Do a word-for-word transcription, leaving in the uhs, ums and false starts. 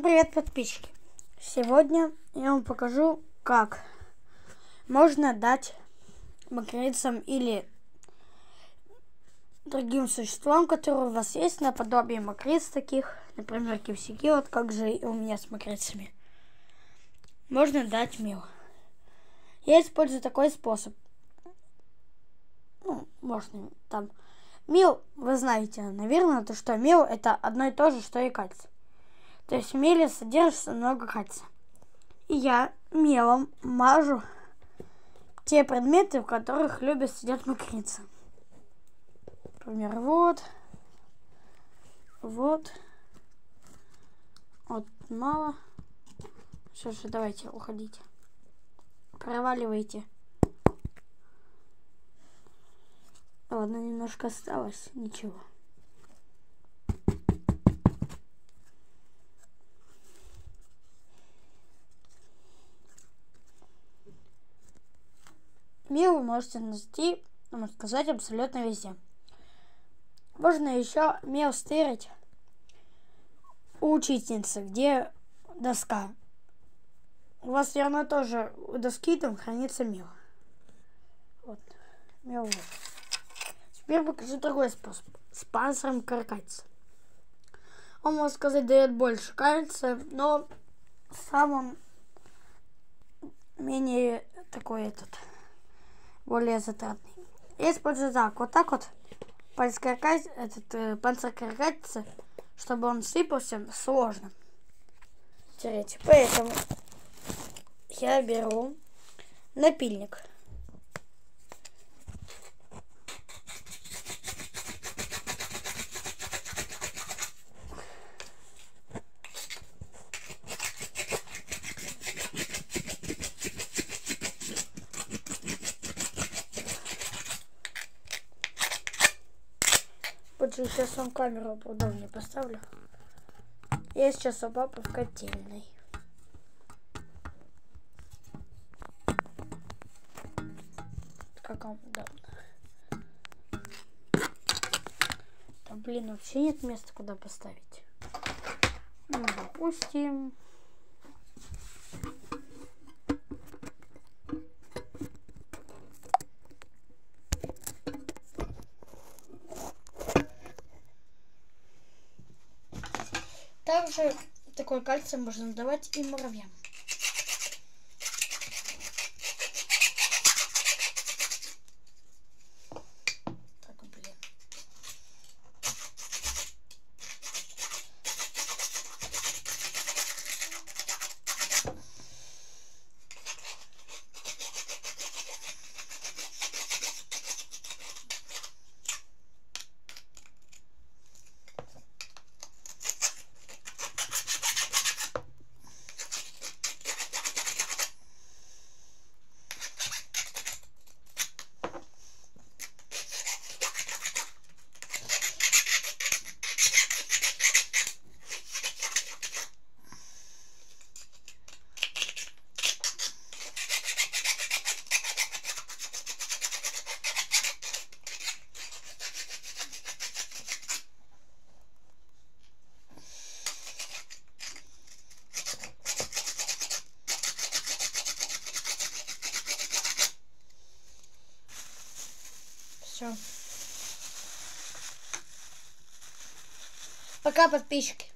привет, подписчики! Сегодня я вам покажу, как можно дать мокрицам или другим существам, которые у вас есть, наподобие мокриц таких, например, кивсяки, вот как же и у меня с мокрицами. Можно дать мел. Я использую такой способ. Ну, можно там... Мел, вы знаете, наверное, то, что мел это одно и то же, что и кальций. То есть в меле содержится много кальция. И я мелом мажу те предметы, в которых любят сидеть мокрицы. Например, вот. Вот. Вот мало. Что ж, давайте, уходите. Проваливайте. Ладно, немножко осталось. Ничего. Мел вы можете найти, можно сказать, абсолютно везде. Можно еще мел стырить у учительницы, где доска. У вас, наверное, тоже у доски там хранится мел. Вот. Мел вот. Теперь покажу другой способ. С панцирем каракатицы. Он, можно сказать, дает больше кальция, но сам он менее такой этот, более затратный. Я использую так, вот так вот, этот э, панцирь каракатицы, чтобы он сыпался, сложно тереть. Поэтому я беру напильник. Сейчас вам камеру поудобнее поставлю. Я сейчас у папы в котельной. Как вам удобно. Там, блин, вообще нет места, куда поставить. Ну, допустим. Также такой кальций можно давать и муравьям. Так, блин. Все. Пока, подписчики.